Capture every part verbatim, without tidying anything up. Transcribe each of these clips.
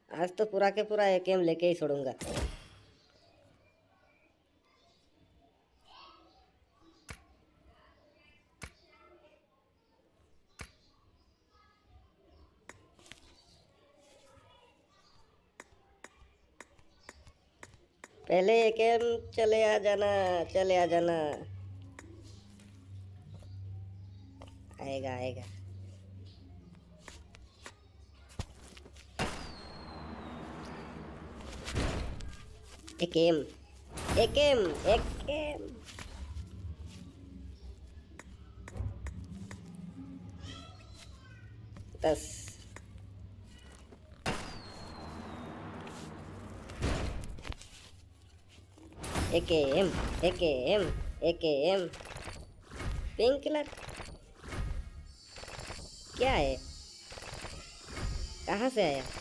आज तो पूरा के पूरा एक एम लेके ही छोड़ूंगा। पहले एक एम चले आ जाना, चले आ जाना। आएगा आएगा। एक एम, एक एम, एक एम। दस। एक एम, एक एम, एक एम। पिंक कलर क्या है? कहाँ से आया?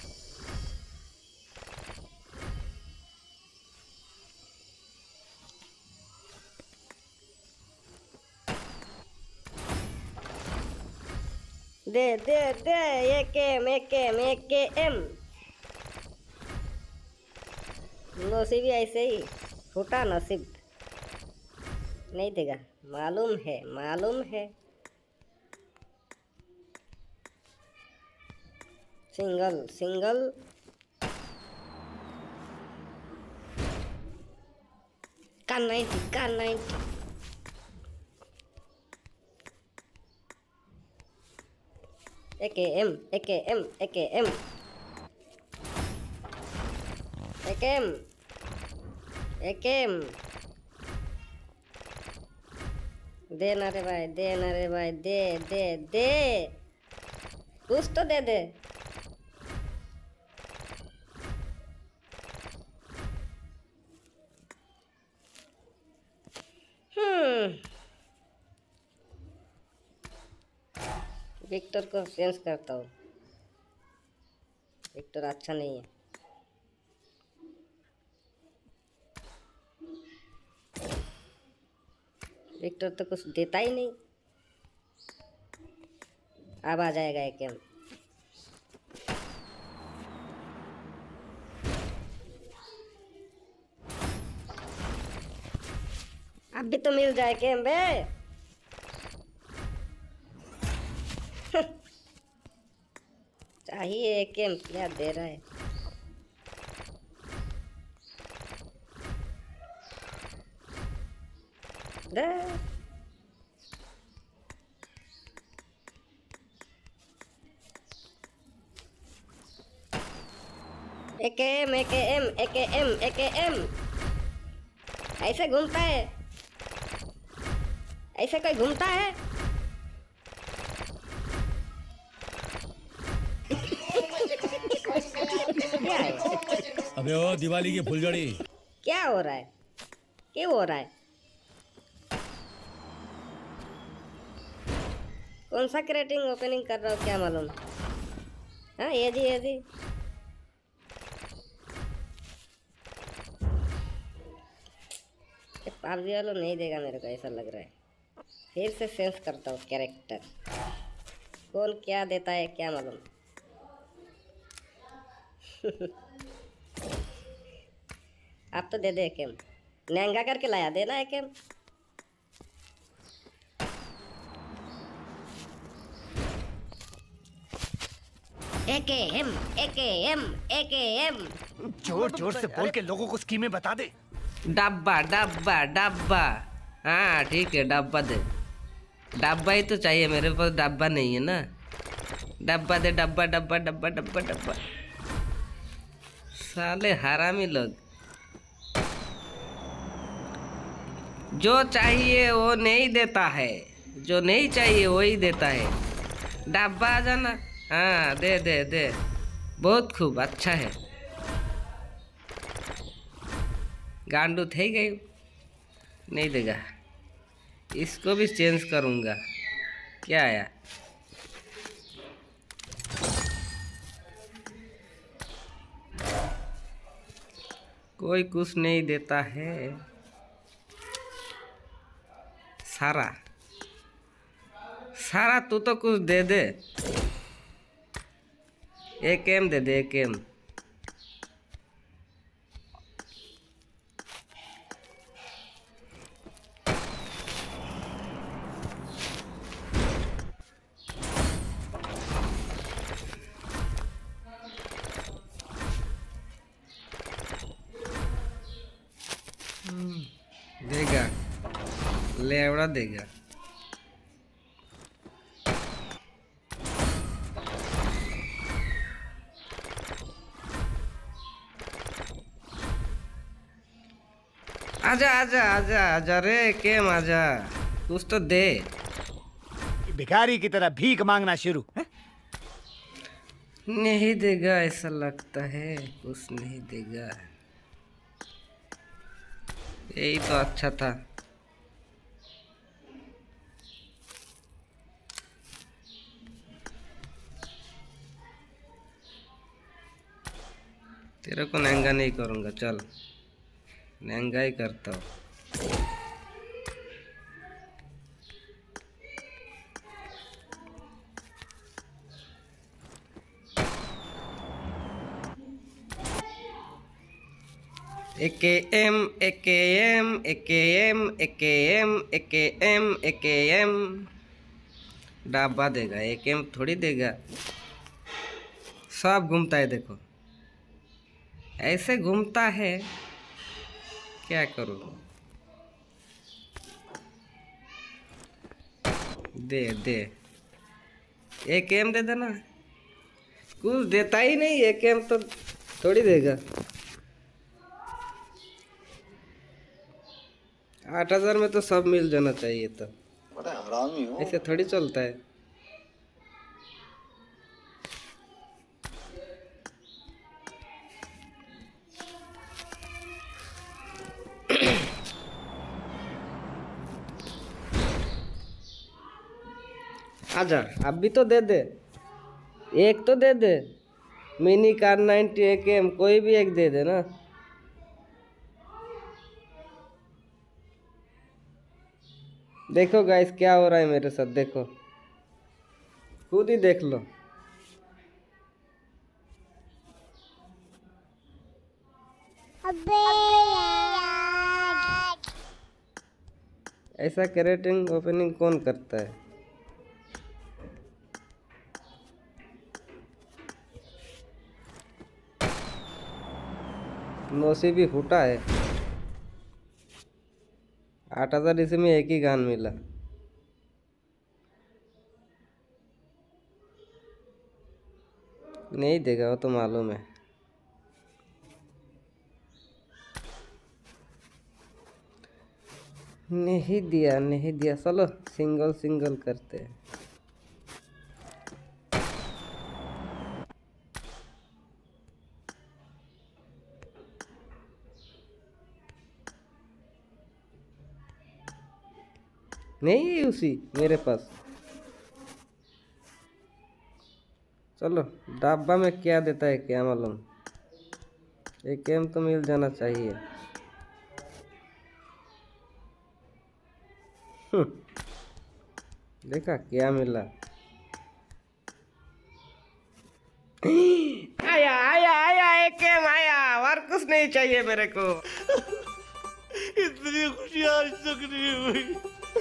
दे दे दे एक एम, एक एम, एक एम। नसीब ही ऐसे ही फूटा नसीब। नहीं देगा, मालूम है, मालूम है। Single single. का नाइन्टी, का नाइन्टी। एक एम, एक एम, एक एम, एक एम, एक एम। दे ना रे भाई, दे ना रे भाई, दे दे दे। कुछ तो दे दे। हम्म विक्टर को चेंज करता हूँ। विक्टर अच्छा नहीं है। विक्टर तो कुछ देता ही नहीं। अब आ जाएगा एक एम। अब भी तो मिल जाए केम बे। चाहिए एक एम, क्या दे रहा है? दे। एक एम, एक एम, एक एम, एक एम। ऐसे घूमता है? ऐसे कोई घूमता है? क्या है? अबे ओ दिवाली की फुलझड़ी। क्या हो रहा है? क्यों हो रहा है? कौन सा क्रेटिंग ओपनिंग कर रहा हो, क्या मालूम? हाँ ये जी, ये जी। पाबजी वालों नहीं देगा मेरे को, ऐसा लग रहा है। फिर से सेंस करता हूँ कैरेक्टर। कौन क्या देता है क्या मालूम। आप तो दे दे एक एम। नंगा करके लाया, देना एक एम। एक एम, एक एम, एक एम। जोर जोर से बोल के लोगों को स्कीमें बता दे। डब्बा डब्बा डब्बा। हाँ ठीक है, डब्बा दे। डब्बा ही तो चाहिए, मेरे पास डब्बा नहीं है ना। डब्बा दे, डब्बा डब्बा डब्बा डब्बा डब्बा। साले हरामी लोग। जो चाहिए वो नहीं देता है, जो नहीं चाहिए वही देता है। डब्बा आ जाना। हाँ दे दे दे, बहुत खूब, अच्छा है। गांडू थे गई, नहीं देगा। इसको भी चेंज करूँगा। क्या आया? कोई कुछ नहीं देता है। सारा सारा तू तो कुछ दे दे। एक एम दे दे, एक एम। ले एवड़ा देगा। आजा आजा आजा आजा रे केम आजा, कुछ तो दे। भिखारी की तरह भीख मांगना शुरू है? नहीं देगा ऐसा लगता है, कुछ नहीं देगा। यही तो अच्छा था। तेरे को नंगा नहीं करूंगा, चल नंगा ही करता हूँ। एके एम एके एम एके एम एके एम एके एम एके एम डाबा देगा, एक एम थोड़ी देगा। सब घूमता है देखो, ऐसे घूमता है, क्या करूँ। दे दे एक एम दे देना, कुछ देता ही नहीं। एक एम तो थोड़ी देगा। आठ हजार में तो सब मिल जाना चाहिए था, बड़ा हरामी हो। ऐसे थोड़ी चलता है। आजा अब भी तो दे दे, एक तो दे दे। मिनी कार नाइनटी एक एम कोई भी एक दे दे ना। देखो गाइस क्या हो रहा है मेरे साथ, देखो खुद ही देख लो। अबे यार। ऐसा कैरेटिंग ओपनिंग कौन करता है? नौसीबी फूटा है। आठ हजार इसमें एक ही गान मिला। नहीं देगा वो तो मालूम है। नहीं दिया नहीं दिया, चलो सिंगल सिंगल करते हैं। नहीं है उसी मेरे पास। चलो डब्बा में क्या देता है क्या मालूम। एक एम तो मिल जाना चाहिए। देखा क्या मिला। आया आया आया एक एम आया, और कुछ नहीं चाहिए मेरे को। इतनी खुशी आज तक नहीं हुई।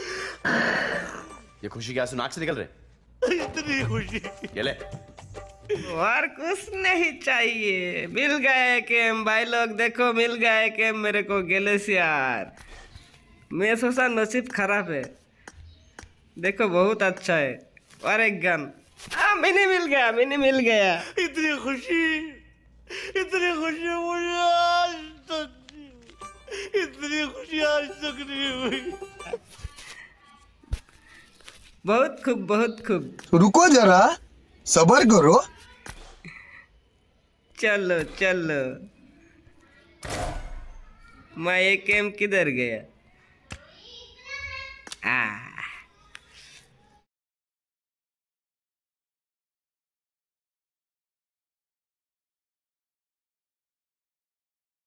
ये खुशी क्या नाक से निकल रहे? इतनी खुशी। ये ले। और कुछ नहीं चाहिए, मिल गए केम भाई लोग। देखो मिल गए केम मेरे को ग्लेशियर। मैं सोचा नसीब खराब है, देखो बहुत अच्छा है। और एक गन, हाँ मिनी मिल गया, मिनी मिल गया। इतनी खुशी, इतनी खुशी मुझे आज तक, इतनी खुशी आज तक नहीं हुई। बहुत खूब बहुत खूब। रुको जरा, सबर करो। चलो चलो, मैं एक एम किधर गया? आ